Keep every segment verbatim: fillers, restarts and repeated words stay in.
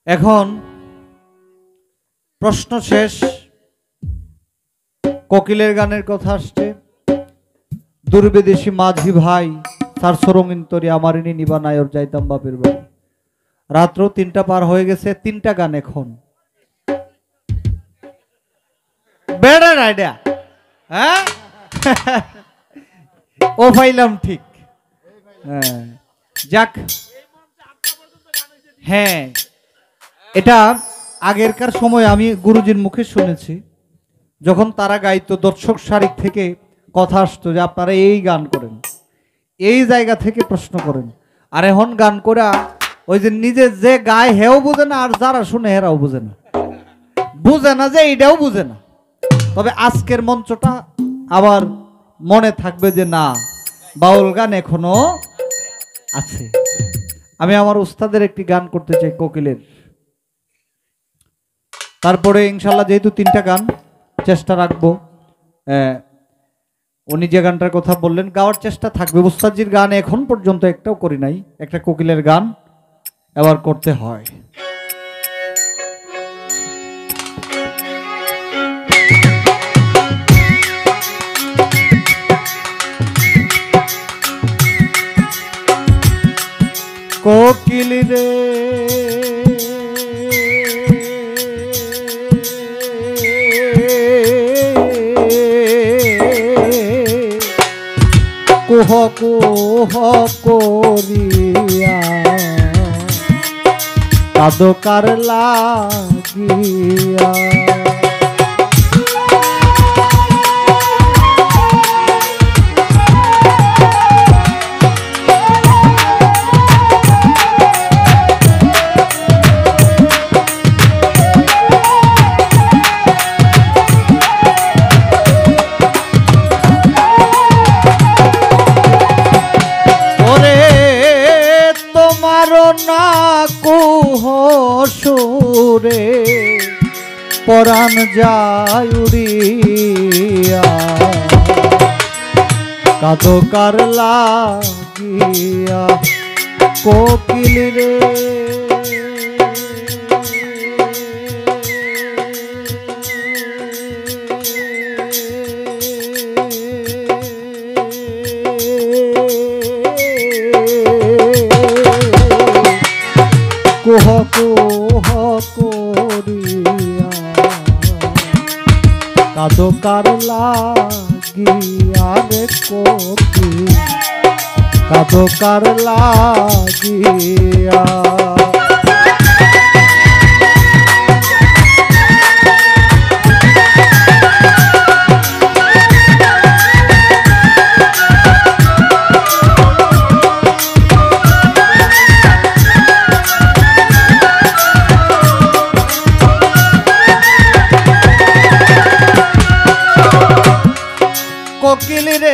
এখন প্রশ্ন শেষ, কোকিলের গানের কথা আসছে। দুর্বিদেশী মাঝি ভাই তার সরঙ্গিন তরি আমারিনি নিবা নায়র যাইতাম বাপের বাড়ি। রাত্র তিনটা পার হয়ে গেছে, তিনটা গান এখন বেড়ার আইডিয়া। হ্যাঁ ও পাইলাম ঠিক। হ্যাঁ যাক, হ্যাঁ এটা আগেরকার সময় আমি গুরুজির মুখে শুনেছি, যখন তারা গাইতো দর্শক শারিক থেকে কথা আসতো যে আপনারা এই গান করেন, এই জায়গা থেকে প্রশ্ন করেন। আর এখন গান করা ওই যে নিজে যে গায় হেও বুঝে না, আর যারা শুনে হেরাও বুঝে না, বুঝে না যে এইটাও বুঝে না। তবে আজকের মঞ্চটা আবার মনে থাকবে যে না, বাউল গান এখনো আছে। আমি আমার উস্তাদের একটি গান করতে চাই কোকিলের, তারপরে ইনশাল্লাহ যেহেতু তিনটা গান চেষ্টা রাখবো। উনি যে গানটার কথা বললেন গাওয়ার চেষ্টা থাকবে। উস্তাদজির গান এখন পর্যন্ত একটাও করি নাই, একটা কোকিলের গান এবার করতে হয়। কোকিল রে কুহ কুহ করিয়া কাদকার লাগিয়া সুরে পরাণ যায় উড়িয়া কাদকার লাগিয়া কোকিল রে কুহ কুহ করিয়া কাদকার লাগিয়া রে কোকিল কাদকার লাগিয়া কোকিল রে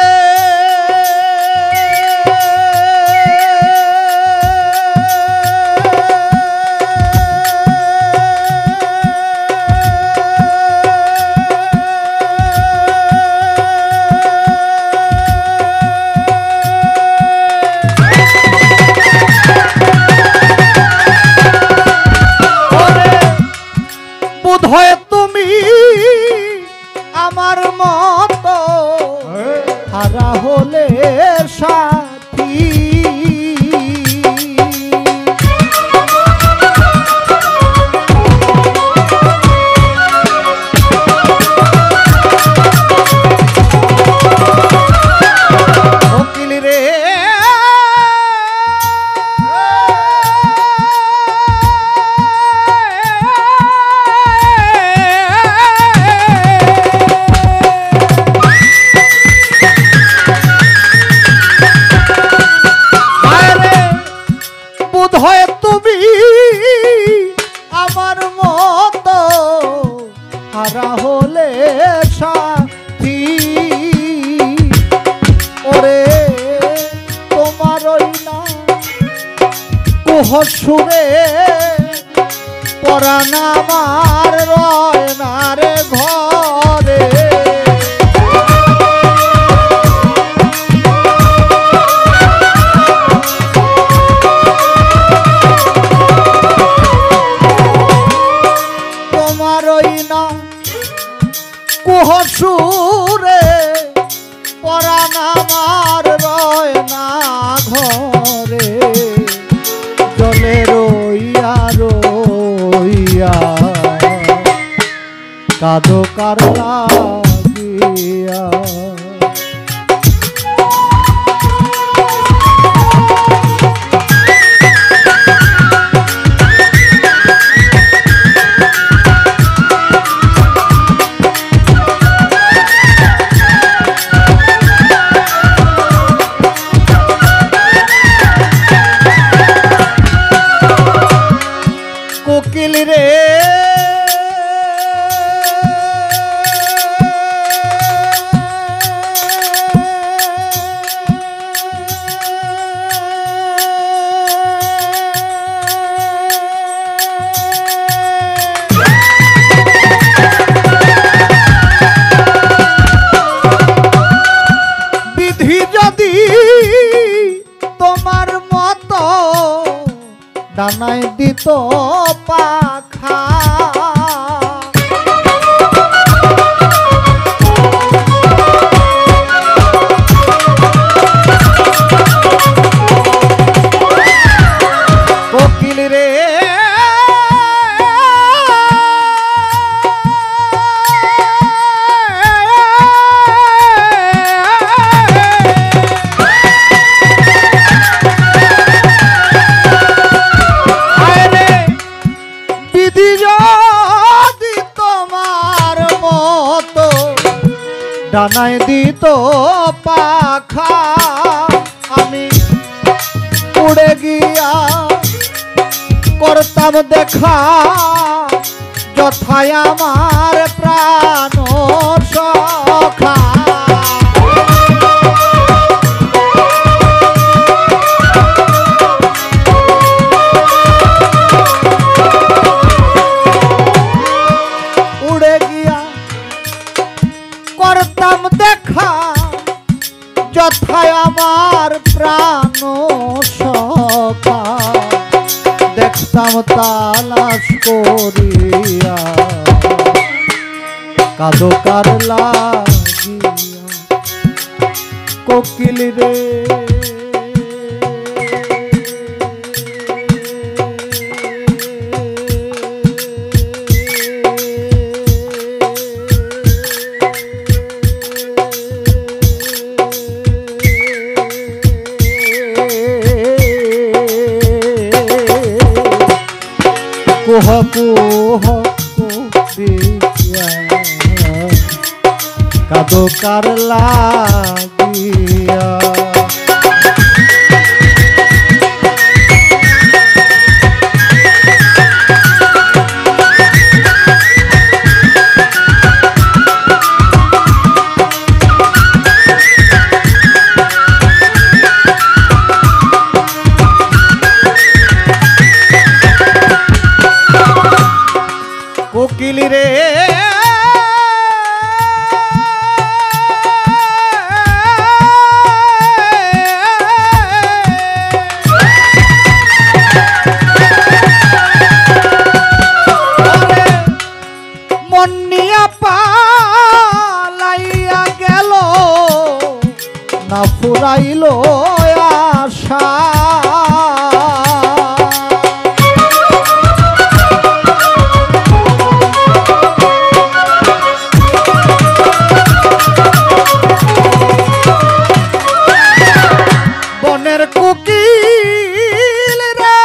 বোধ হয় তুমি আমার মতো হারা হলে সাথী কোকিল রে হয় তুমি আমার মতো হারা হলে সাথী ওরে তোমার ওই না কুহ সুরে পরাণ আমার রয় না রে ঘরে প্রাণ আমার রয় না ঘরে, জলে রইয়া রইয়া কাঁদো কার লাগিয়া। কোকিল রে বিধি যদি তোমার মতো ডানায় দিত পাখা, কোকিল রে ডানায় দিত পাখা, আমি উড়ে গিয়া করতাম দেখা যথায় আমার প্রাণ সখা। উড়ে গিয়া করতাম দেখা যথায় আমার প্রাণ সখা, দেখতাম তালাশ করিয়া কাঁদো কার লাগিয়া। কোকিল রে কুহ কুহ কুপিয়া কাঁদো কার লাগিয়া। কোকিল রে মন নিয়া পালাইয়া গেল না ফুরাইল আশা, কোকিল রে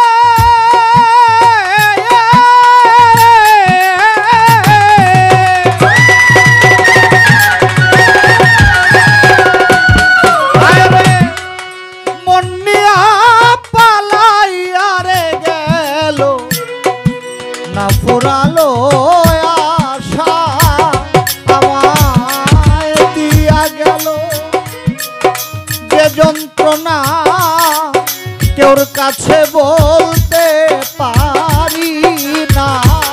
মন নিয়া পালাইয়া রে গেল না ফুরালো আশা, আমায় দিয়া গেল যে যন্ত্রণা কেউর কাছে বলতে পারি না।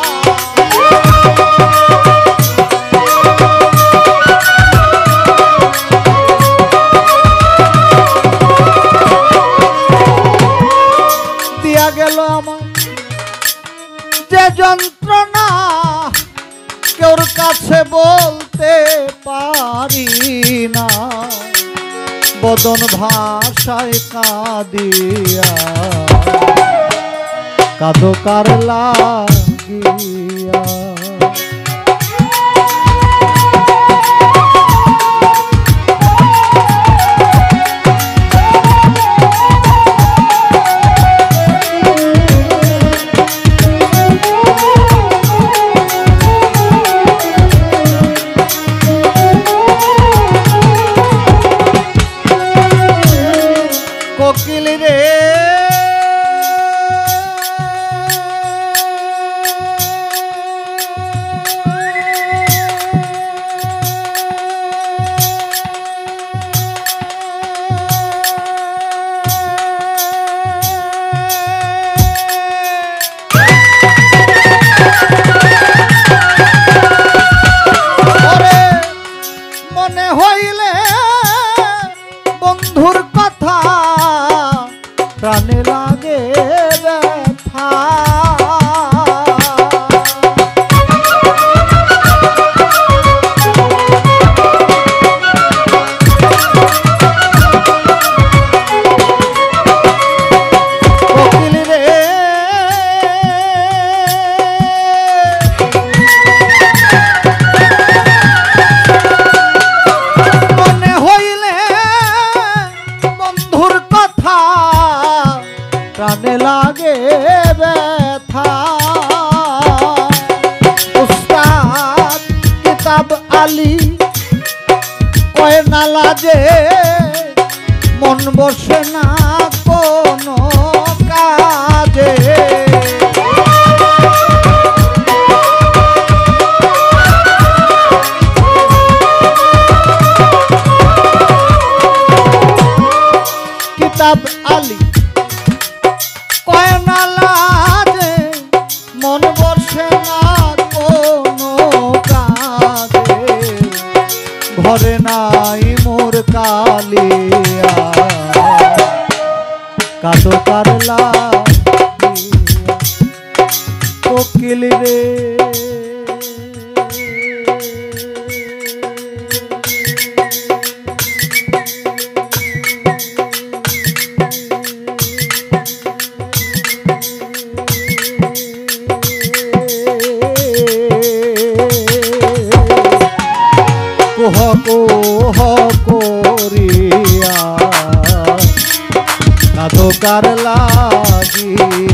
দিয়া গেল আমার যে যন্ত্রণা কেউর কাছে বলতে পারি না। বদন ভাষায় কাঁদিয়া কাঁদো কার লাগিয়া। কোকিল রে মনে হইলে বন্ধুর কথা প্রাণে লাগে ব্যথা। কোকিল রে মনে হইলে বন্ধুর কথা প্রাণে লাগে ব্যথা। উস্তাদ কিতাব আলী কয় না লাজে মন বসে না কোনো কাজে। কিতাব আলী কয় না লাজে মন বসে না কোনো কাজে। ঘরে নাই মোর কালিয়া কাঁদো কার লাগিয়া। কোকিল রে কোহ কোহ করিয়া কাঁদো কার লাগিয়া।